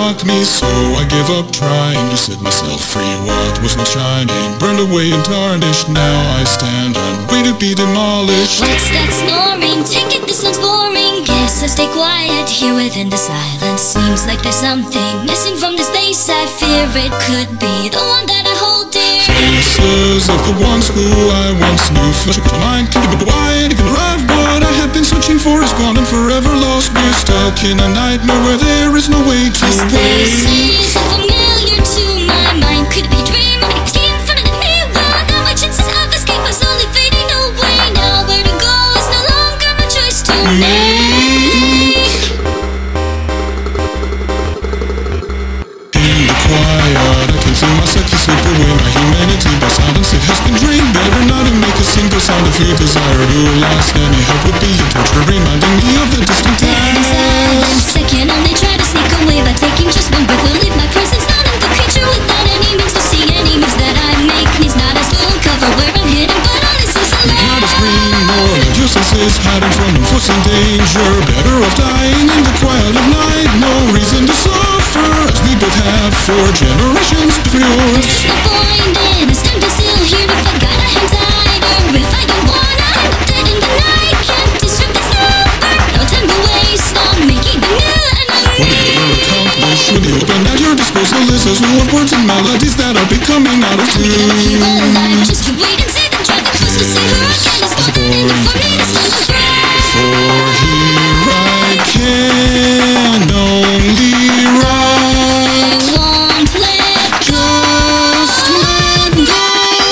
shock me, so I gave up trying to set myself free. What was not shining burned away and tarnished. Now I stand and wait to be demolished. What's that snoring? Take it, this sounds boring. Guess I stay quiet here within the silence. Seems like there's something missing from this place. I fear it could be the one that I hold dear. Faces of the ones who I once knew flash across my mind. Can't be why it can arrive. What I have been searching for is gone and forever lost. We're stuck in a nightmare where there is no way to This place wait. is unfamiliar to my mind. Could it be a dream? Or maybe in front of the mirror. Now my chances of escape are slowly fading away. Now where to go is no longer my choice to make. In the quiet, I can feel myself to slip away. My humanity by silence, it has been drained. Better not to make a single sound if you desire to last. Any help would be a torture, reminding me of the distant past. I can only try to sneak away by taking just one breath. Will leave my presence not in the creature without any means to see. Any moves that I make needs not as full cover where I'm hidden, but only some light. Not a scream or a justice is hiding from enforcing danger. Better off dying in the quiet of night. No reason to suffer as we both have for generations before yours. There's no point in standing still here if I got a hand tied. Or if I don't wanna, I'm dead in the night. Can't disrupt this number. No time to waste on making the new enemy. What have you ever accomplished when you open at your disposal is those new words and melodies that are becoming out of tune? Get up here alive just to wait and see them drive the force to see her again. It's more than enough for me to stand the threat. For here I can only write. I won't let go. Just let go.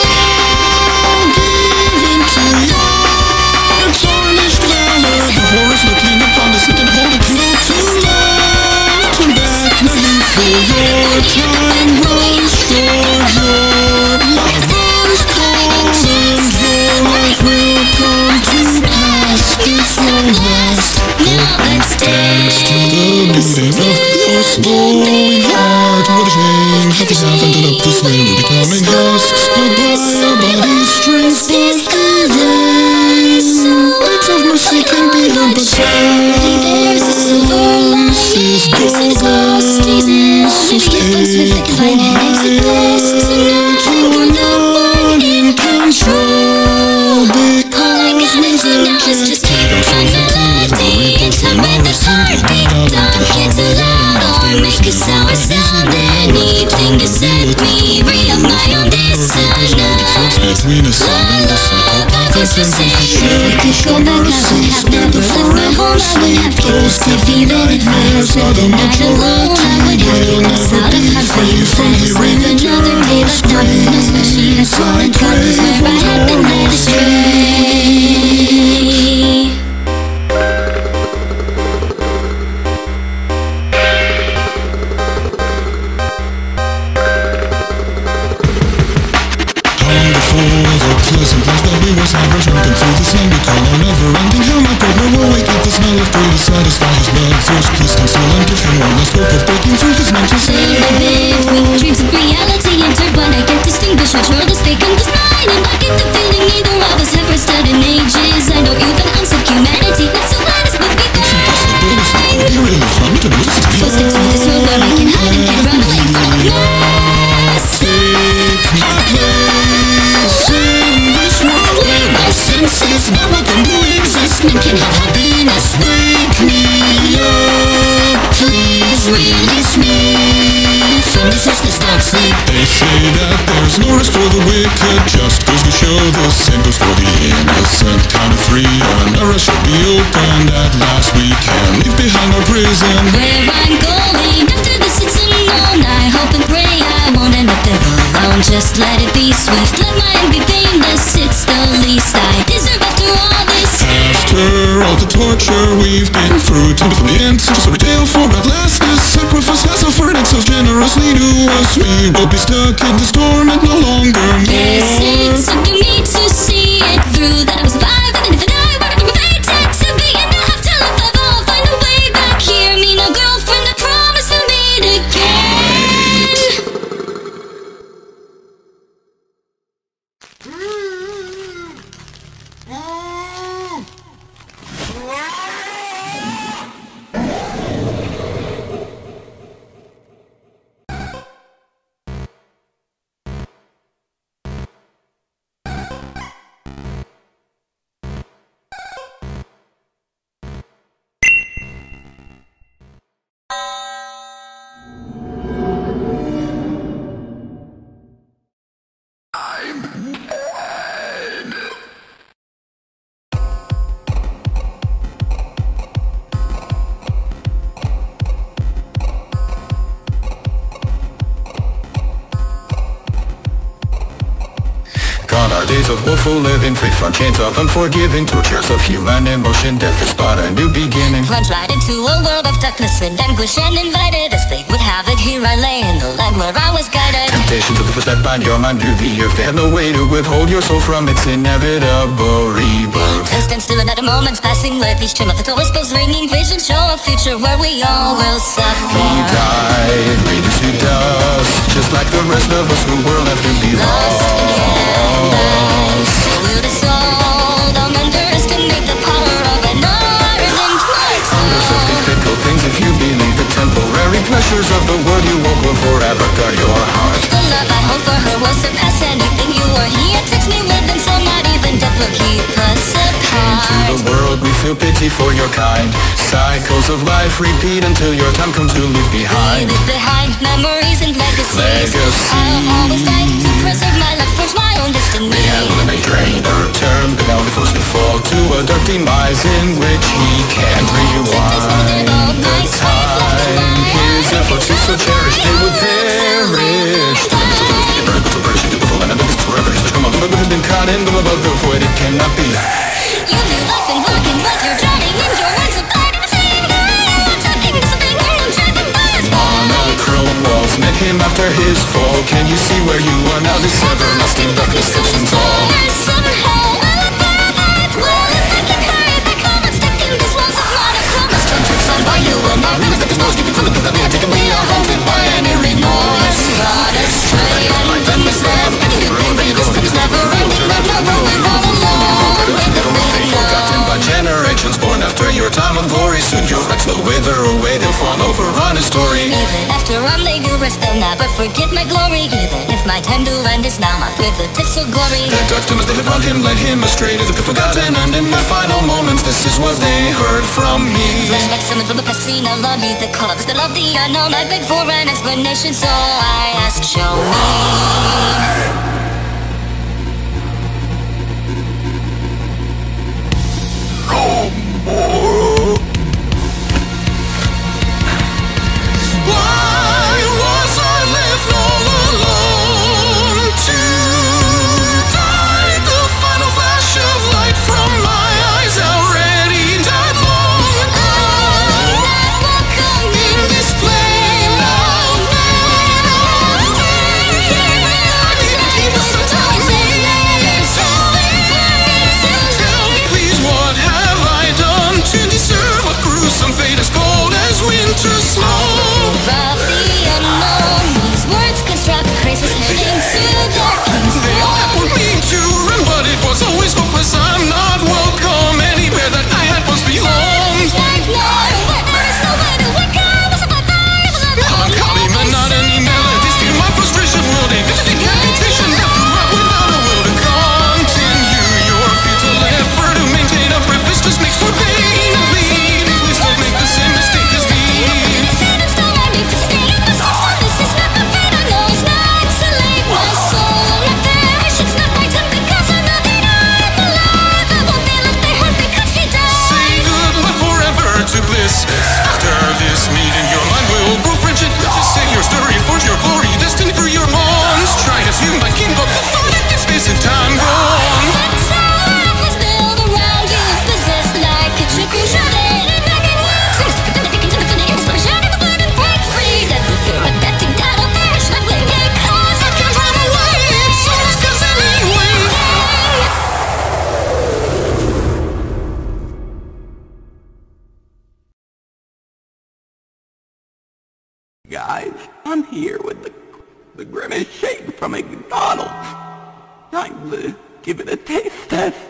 Give into your tarnished valor. The horrors looking upon us and hold it close to love. Turn back now, you feel your time runs toward your lover's call, and your life will come to pass. It's your last. Now let's Dance to dance. the beating of your slowing heart. What a shame, have you ended up this way? We're becoming husks. Goodbye, our body's strength, but giving. Acts of mercy can be done, but There's a silver lining. is This ghost teasing. Maybe your friends with thick fine headaches and bliss. Tonight you're not in control. All I gotta do now is just keep my melody in time with this heartbeat. Don't get too loud or make a sour sound. Anything to set me free of my own dissonance. between us and us. Lullaby voice will sing. If we could go back, I would have never left my home. I would have kids to feed it. If I had spent the night alone, I would have made myself out of heaven. From hearing another day, but not enough machine has fallen. God knows where I have been led astray. Pleasant life that we was never jumping through this land we call our never-ending. How my partner will wake up the smell of pray to satisfy his blood thirst. Please stand still and give him one last hope of breaking through his mental state. Between dreams and reality intertwined, I can't distinguish which world is fake and what's mine. And I get the feeling neither of us have rested in ages. I know you've an ounce of humanity, let's so let us both be fine. You're really fun to listen to. So stick to this world where I can hide and can run away from the mess. Take my place in this world where my senses now welcome to exist. And can have happiness. Wake me up, please release me from this restless dark sleep. They say that there's no rest for the wicked, just goes to show the same goes for the innocent. Count of three and our eyes should be opened. At last we can leave behind our prison. Where I'm going after this it's unknown. I hope and pray I won't end up there alone. Just let it be swift, let mine be painless. It's the least I deserve after all this. After all the torture we've been through, time from the end, just a tale for at last. This sacrifice has offered itself generously to us. We will be stuck in this torment no longer more. Yes, it's up to me to see it through. That I was alive and if I die, whatever we're fated to be. And I have to live, I'll find a way back here. Me no girlfriend, I promise we'll meet again. are days of woeful living, free from chains of unforgiving, tortures of human emotion. Death is but a new beginning. Plunged right into a world of darkness and anguish, and invited as fate would have it. Here I lay in the land where I was guided. Temptations of the footstep bind your mind to the earth. They have no way to withhold your soul from its inevitable rebirth. And stand still and at a moment's passing with each trim of the door whispers ringing. Visions show a future where we all will suffer. He died, reduced to dust, just like the rest of us who were left to be lost. Still will the soul, don't underestimate the power of an ardent heart. Yourself these fickle things if you believe the temporary pleasures of the world you won't will forever guard your heart. The love I hold for her will surpass anything you or he takes me with him, so not even death will keep us apart. Into the world we feel pity for your kind. Cycles of life repeat until your time comes to leave behind. Leave it behind, memories and legacies. I'll always fight to preserve my life, forge my own destiny. May have may drain or turn, but now he forced to fall to a dark demise in which he can't rewind the time. His efforts he so cherished, they would perish. But has been caught in the love of the void, it cannot be. You view life and walking, but you're drowning in your words of blood. Monochrome walls met him after his fall. Can you see where you are now? This everlasting darkness consumes all. Somehow I'll abide that will. If I can hurry back home, I'm stuck in these walls of monochrome. As time tricks on by, you will not realize that there's no escaping from it, 'cause I've been taken. We are haunted by any remorse. God astray and then misled. Making you think this thing is never ending. But no, we're all alone in the thing. Forgotten by generations born after your time of glory. Soon your rights will wither away, they'll fall over on his story. Even after I'm laid to rest, they'll never forget my glory. Even if my time to end is now, not with the tips of glory. The dark times that had brought him led him astray to the forgotten, and in my final moments this is what they heard from me. Flashback summon from the past scene, I love you, the cause, the love, the unknown. I beg for an explanation, so I ask, show me. Guys, I'm here with the grimace shake from McDonald's. Time to give it a taste test.